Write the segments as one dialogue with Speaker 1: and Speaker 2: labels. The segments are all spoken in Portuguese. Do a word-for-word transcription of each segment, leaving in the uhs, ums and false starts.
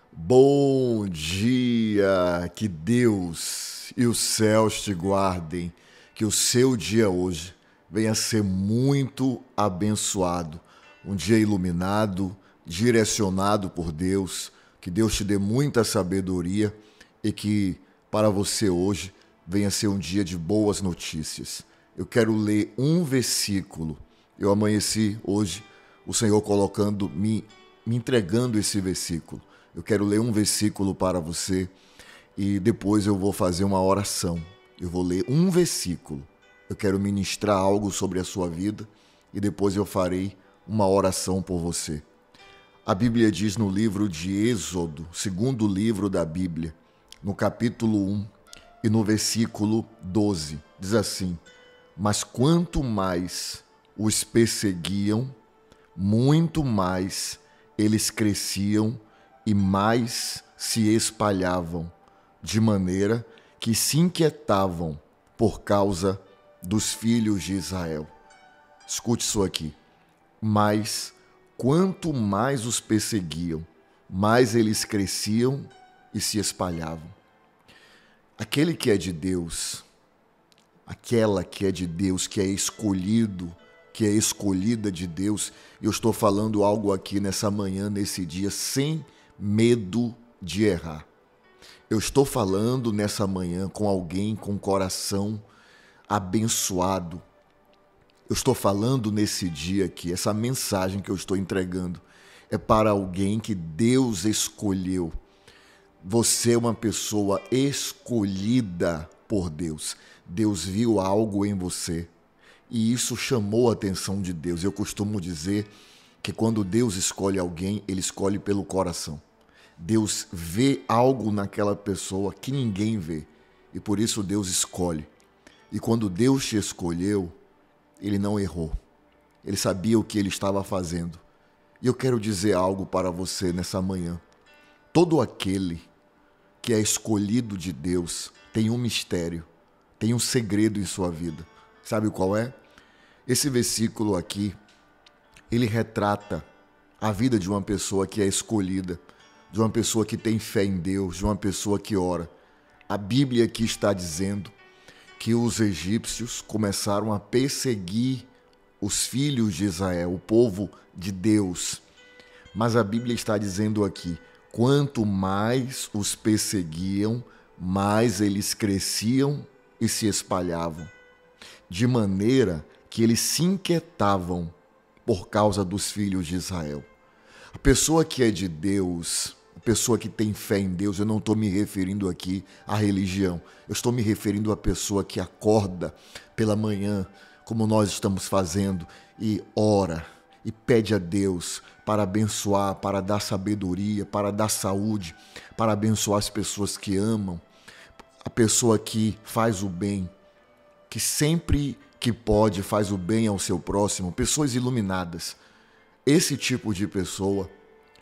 Speaker 1: Bom dia, que Deus e os céus te guardem, que o seu dia hoje venha a ser muito abençoado, um dia iluminado, direcionado por Deus, que Deus te dê muita sabedoria e que para você hoje venha a ser um dia de boas notícias. Eu quero ler um versículo. Eu amanheci hoje, o Senhor colocando, me, me entregando esse versículo. Eu quero ler um versículo para você e depois eu vou fazer uma oração. Eu vou ler um versículo. Eu quero ministrar algo sobre a sua vida e depois eu farei uma oração por você. A Bíblia diz no livro de Êxodo, segundo livro da Bíblia, no capítulo um e no versículo doze, diz assim: Mas quanto mais os perseguiam, muito mais eles cresciam e mais se espalhavam, de maneira que se inquietavam por causa dos filhos de Israel. Escute isso aqui. Mas quanto mais os perseguiam, mais eles cresciam e se espalhavam. Aquele que é de Deus, aquela que é de Deus, que é escolhido, que é escolhida de Deus, eu estou falando algo aqui nessa manhã, nesse dia, sem medo de errar. Eu estou falando nessa manhã com alguém com coração abençoado. Eu estou falando nesse dia aqui, essa mensagem que eu estou entregando é para alguém que Deus escolheu. Você é uma pessoa escolhida por Deus. Deus viu algo em você e isso chamou a atenção de Deus. Eu costumo dizer que quando Deus escolhe alguém, Ele escolhe pelo coração. Deus vê algo naquela pessoa que ninguém vê e por isso Deus escolhe. E quando Deus te escolheu, Ele não errou. Ele sabia o que Ele estava fazendo. E eu quero dizer algo para você nessa manhã. Todo aquele que é escolhido de Deus tem um mistério, tem um segredo em sua vida. Sabe qual é? Esse versículo aqui, ele retrata a vida de uma pessoa que é escolhida, de uma pessoa que tem fé em Deus, de uma pessoa que ora. A Bíblia aqui está dizendo que os egípcios começaram a perseguir os filhos de Israel, o povo de Deus. Mas a Bíblia está dizendo aqui, quanto mais os perseguiam, mais eles cresciam e se espalhavam, de maneira que eles se inquietavam por causa dos filhos de Israel. A pessoa que é de Deus, a pessoa que tem fé em Deus, eu não estou me referindo aqui à religião, eu estou me referindo à pessoa que acorda pela manhã, como nós estamos fazendo, e ora, e pede a Deus para abençoar, para dar sabedoria, para dar saúde, para abençoar as pessoas que amam, a pessoa que faz o bem, que sempre que pode faz o bem ao seu próximo, pessoas iluminadas. Esse tipo de pessoa,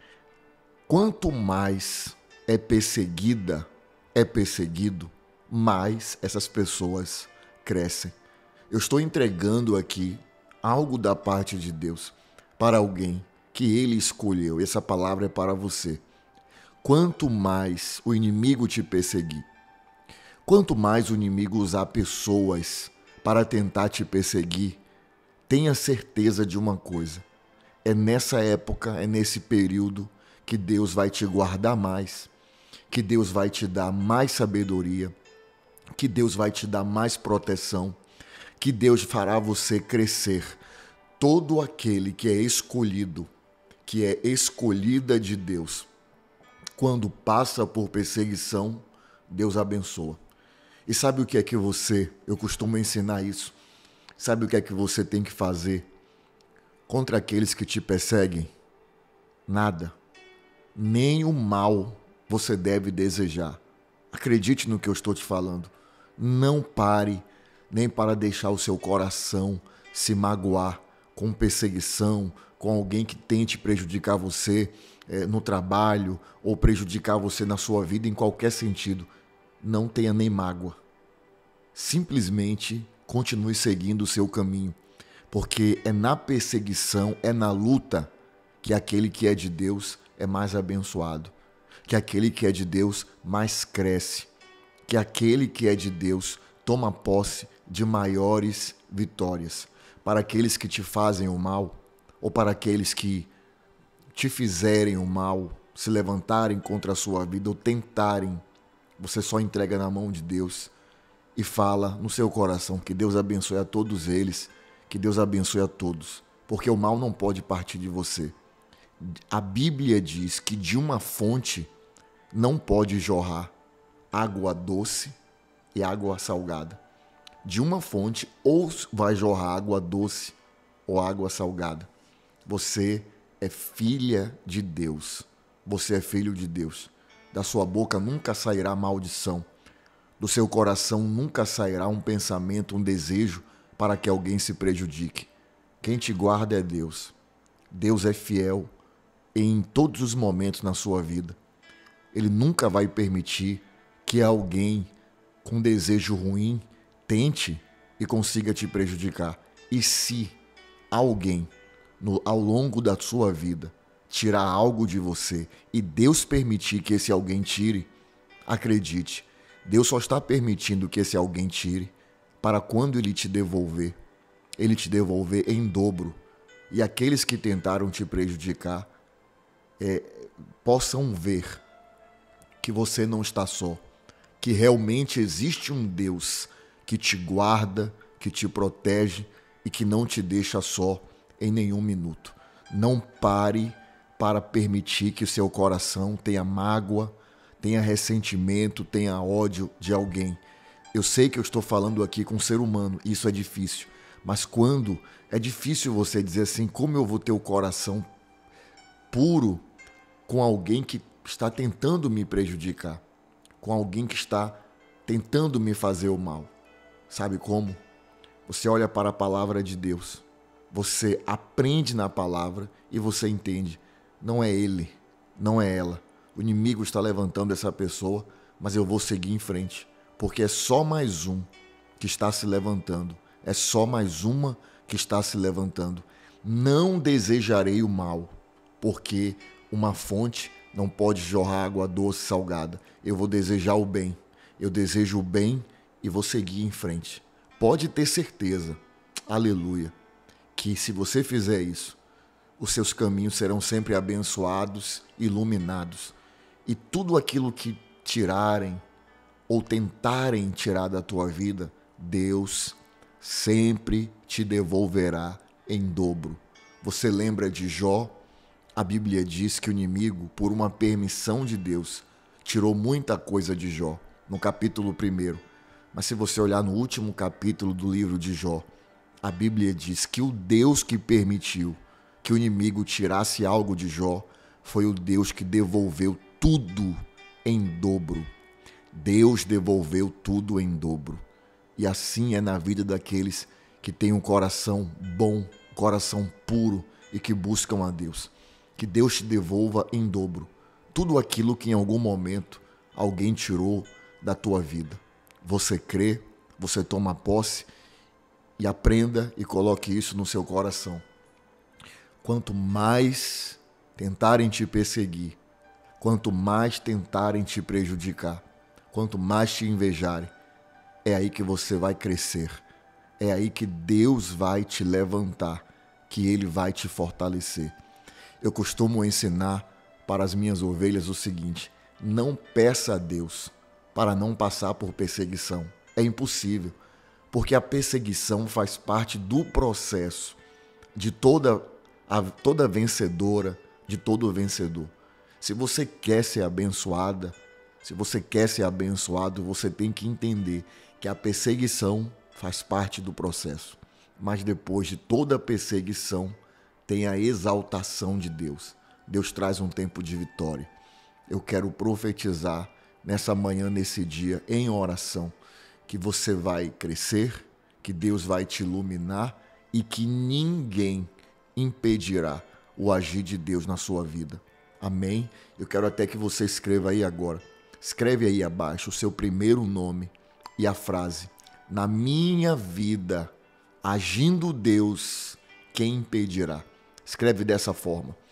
Speaker 1: quanto mais é perseguida, é perseguido, mais essas pessoas crescem. Eu estou entregando aqui algo da parte de Deus para alguém que Ele escolheu. Essa palavra é para você. Quanto mais o inimigo te perseguir, quanto mais o inimigo usar pessoas para tentar te perseguir, tenha certeza de uma coisa. É nessa época, é nesse período que Deus vai te guardar mais, que Deus vai te dar mais sabedoria, que Deus vai te dar mais proteção, que Deus fará você crescer. Todo aquele que é escolhido, que é escolhida de Deus, quando passa por perseguição, Deus abençoa. E sabe o que é que você, eu costumo ensinar isso, sabe o que é que você tem que fazer contra aqueles que te perseguem? Nada. Nem o mal você deve desejar. Acredite no que eu estou te falando. Não pare nem para deixar o seu coração se magoar com perseguição, com alguém que tente prejudicar você é, no trabalho ou prejudicar você na sua vida em qualquer sentido. Não tenha nem mágoa. Simplesmente continue seguindo o seu caminho, porque é na perseguição, é na luta que aquele que é de Deus é mais abençoado. que aquele que é de Deus mais cresce, que aquele que é de Deus toma posse de maiores vitórias. Para aqueles que te fazem o mal, ou para aqueles que te fizerem o mal, se levantarem contra a sua vida ou tentarem, você só entrega na mão de Deus e fala no seu coração que Deus abençoe a todos eles, que Deus abençoe a todos, porque o mal não pode partir de você. A Bíblia diz que de uma fonte não pode jorrar água doce e água salgada. De uma fonte ou vai jorrar água doce ou água salgada. Você é filha de Deus. Você é filho de Deus. Da sua boca nunca sairá maldição. Do seu coração nunca sairá um pensamento, um desejo para que alguém se prejudique. Quem te guarda é Deus. Deus é fiel em todos os momentos na sua vida. Ele nunca vai permitir que alguém com desejo ruim tente e consiga te prejudicar. E se alguém, no, ao longo da sua vida, tirar algo de você e Deus permitir que esse alguém tire, acredite, Deus só está permitindo que esse alguém tire para quando Ele te devolver, Ele te devolver em dobro. E aqueles que tentaram te prejudicar é, possam ver que você não está só, que realmente existe um Deus que te guarda, que te protege e que não te deixa só em nenhum minuto. Não pare para permitir que o seu coração tenha mágoa, tenha ressentimento, tenha ódio de alguém. Eu sei que eu estou falando aqui com um ser humano, e isso é difícil, mas quando é difícil você dizer assim, como eu vou ter o coração puro com alguém que está tentando me prejudicar, com alguém que está tentando me fazer o mal. Sabe como? Você olha para a palavra de Deus, você aprende na palavra e você entende. Não é ele, não é ela. O inimigo está levantando essa pessoa, mas eu vou seguir em frente, porque é só mais um que está se levantando. É só mais uma que está se levantando. Não desejarei o mal, porque uma fonte não pode jorrar água doce salgada. Eu vou desejar o bem. Eu desejo o bem e vou seguir em frente. Pode ter certeza, aleluia, que se você fizer isso, os seus caminhos serão sempre abençoados, iluminados. E tudo aquilo que tirarem ou tentarem tirar da tua vida, Deus sempre te devolverá em dobro. Você lembra de Jó? A Bíblia diz que o inimigo, por uma permissão de Deus, tirou muita coisa de Jó, no capítulo primeiro. Mas se você olhar no último capítulo do livro de Jó, a Bíblia diz que o Deus que permitiu que o inimigo tirasse algo de Jó foi o Deus que devolveu tudo em dobro. Deus devolveu tudo em dobro. E assim é na vida daqueles que têm um coração bom, um coração puro e que buscam a Deus. Que Deus te devolva em dobro tudo aquilo que em algum momento alguém tirou da tua vida. Você crê, você toma posse e aprenda e coloque isso no seu coração. Quanto mais tentarem te perseguir, quanto mais tentarem te prejudicar, quanto mais te invejarem, é aí que você vai crescer. É aí que Deus vai te levantar, que Ele vai te fortalecer. Eu costumo ensinar para as minhas ovelhas o seguinte: não peça a Deus para não passar por perseguição. É impossível, porque a perseguição faz parte do processo de toda, a, toda vencedora, de todo vencedor. Se você quer ser abençoada, se você quer ser abençoado, você tem que entender que a perseguição faz parte do processo. Mas depois de toda perseguição, tem a exaltação de Deus. Deus traz um tempo de vitória. Eu quero profetizar nessa manhã, nesse dia, em oração, que você vai crescer, que Deus vai te iluminar e que ninguém impedirá o agir de Deus na sua vida. Amém? Eu quero até que você escreva aí agora. Escreve aí abaixo o seu primeiro nome e a frase: na minha vida, agindo Deus, quem impedirá? Escreve dessa forma.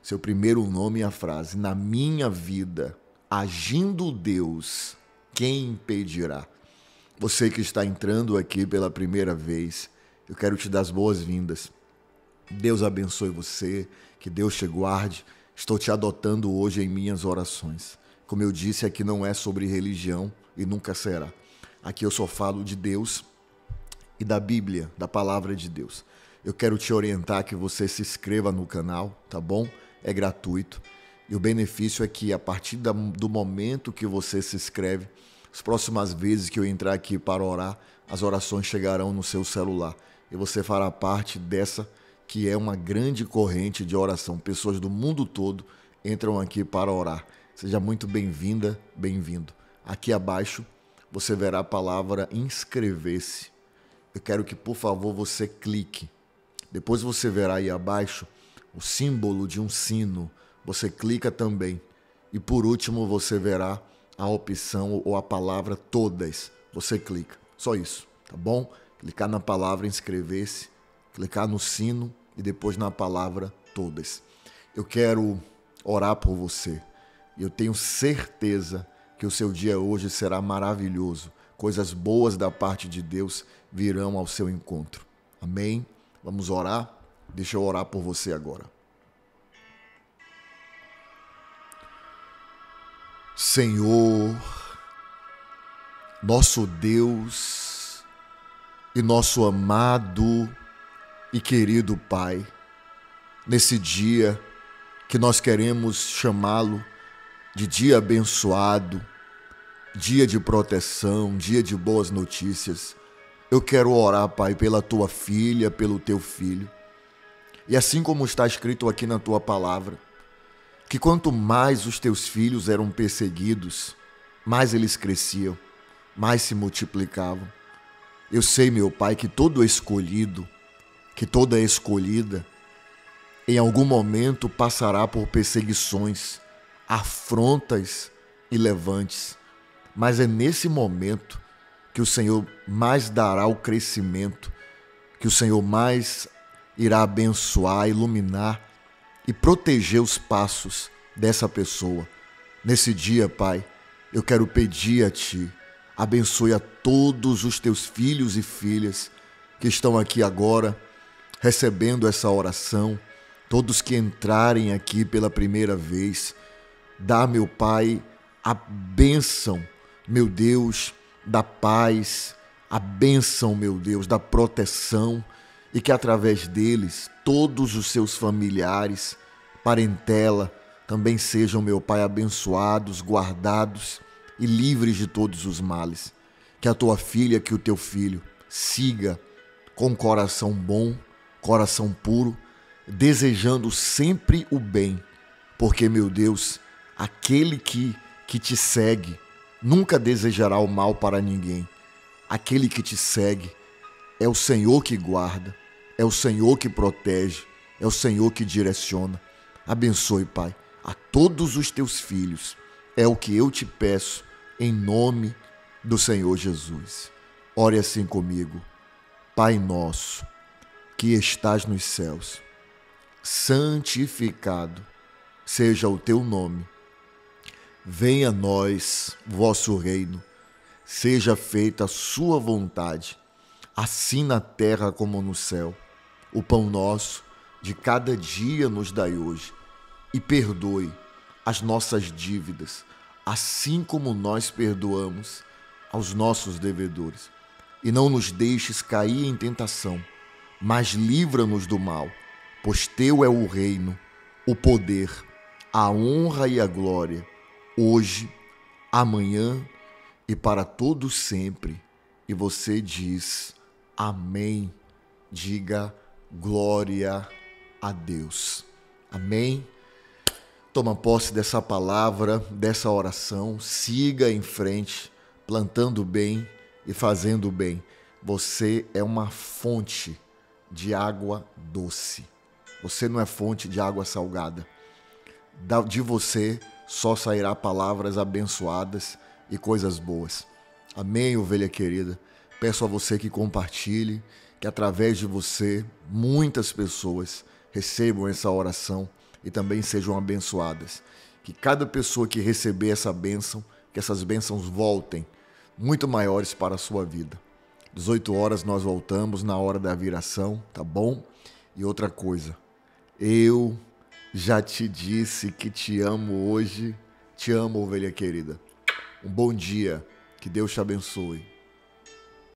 Speaker 1: seu primeiro nome e a frase: na minha vida, agindo Deus, quem impedirá? Você que está entrando aqui pela primeira vez, eu quero te dar as boas-vindas. Deus abençoe você, que Deus te guarde. Estou te adotando hoje em minhas orações. Como eu disse, aqui não é sobre religião e nunca será. Aqui eu só falo de Deus e da Bíblia, da palavra de Deus. Eu quero te orientar que você se inscreva no canal, tá bom? É gratuito. E o benefício é que a partir do momento que você se inscreve, as próximas vezes que eu entrar aqui para orar, as orações chegarão no seu celular. E você fará parte dessa que é uma grande corrente de oração. Pessoas do mundo todo entram aqui para orar. Seja muito bem-vinda, bem-vindo. Aqui abaixo você verá a palavra inscrever-se. Eu quero que, por favor, você clique. Depois você verá aí abaixo o símbolo de um sino. Você clica também. E por último você verá a opção ou a palavra todas. Você clica. Só isso, tá bom? Clicar na palavra inscrever-se, clicar no sino e depois na palavra todas. Eu quero orar por você. E eu tenho certeza que o seu dia hoje será maravilhoso. Coisas boas da parte de Deus virão ao seu encontro. Amém? Vamos orar? Deixa eu orar por você agora. Senhor, nosso Deus e nosso amado e querido Pai, nesse dia que nós queremos chamá-lo de dia abençoado, dia de proteção, dia de boas notícias, eu quero orar, Pai, pela tua filha, pelo teu filho. E assim como está escrito aqui na tua palavra, que quanto mais os teus filhos eram perseguidos, mais eles cresciam, mais se multiplicavam. Eu sei, meu Pai, que todo escolhido, que toda escolhida, em algum momento passará por perseguições, afrontas e levantes. Mas é nesse momento que o Senhor mais dará o crescimento, que o Senhor mais irá abençoar, iluminar e proteger os passos dessa pessoa. Nesse dia, Pai, eu quero pedir a Ti, abençoe a todos os Teus filhos e filhas que estão aqui agora, recebendo essa oração, todos que entrarem aqui pela primeira vez. Dá, meu Pai, a bênção, meu Deus, da paz, a bênção, meu Deus, da proteção, e que através deles todos os seus familiares, parentela, também sejam, meu Pai, abençoados, guardados e livres de todos os males. Que a tua filha, que o teu filho siga com coração bom, coração puro, desejando sempre o bem, porque, meu Deus, aquele que, que te segue nunca desejará o mal para ninguém. Aquele que te segue é o Senhor que guarda, é o Senhor que protege, é o Senhor que direciona. Abençoe, Pai, a todos os teus filhos. É o que eu te peço, em nome do Senhor Jesus. Ore assim comigo. Pai nosso, que estás nos céus, santificado seja o teu nome. Venha a nós vosso reino. Seja feita a sua vontade, assim na terra como no céu. O pão nosso de cada dia nos dai hoje, e perdoe as nossas dívidas, assim como nós perdoamos aos nossos devedores. E não nos deixes cair em tentação, mas livra-nos do mal, pois teu é o reino, o poder, a honra e a glória, hoje, amanhã e para todos sempre. E você diz amém. Diga glória a Deus. Amém. Toma posse dessa palavra, dessa oração. Siga em frente, plantando bem e fazendo bem. Você é uma fonte de água doce. Você não é fonte de água salgada. De você só sairá palavras abençoadas e coisas boas. Amém, ovelha querida? Peço a você que compartilhe, que através de você muitas pessoas recebam essa oração e também sejam abençoadas. Que cada pessoa que receber essa bênção, que essas bênçãos voltem muito maiores para a sua vida. dezoito horas nós voltamos na hora da viração, tá bom? E outra coisa, eu já te disse que te amo hoje. Te amo, ovelha querida. Um bom dia. Que Deus te abençoe.